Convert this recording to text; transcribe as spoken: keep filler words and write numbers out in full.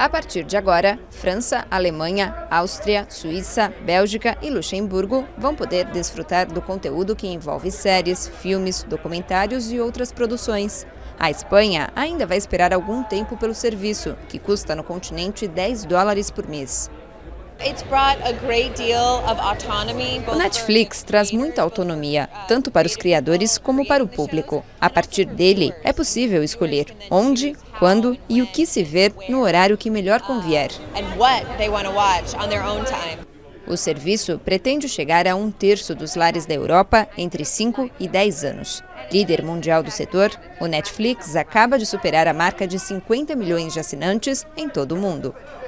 A partir de agora, França, Alemanha, Áustria, Suíça, Bélgica e Luxemburgo vão poder desfrutar do conteúdo que envolve séries, filmes, documentários e outras produções. A Espanha ainda vai esperar algum tempo pelo serviço, que custa no continente dez dólares por mês. O Netflix traz muita autonomia, tanto para os criadores como para o público. A partir dele, é possível escolher onde, quando e o que se ver no horário que melhor convier. O serviço pretende chegar a um terço dos lares da Europa entre cinco e dez anos. Líder mundial do setor, o Netflix acaba de superar a marca de cinquenta milhões de assinantes em todo o mundo.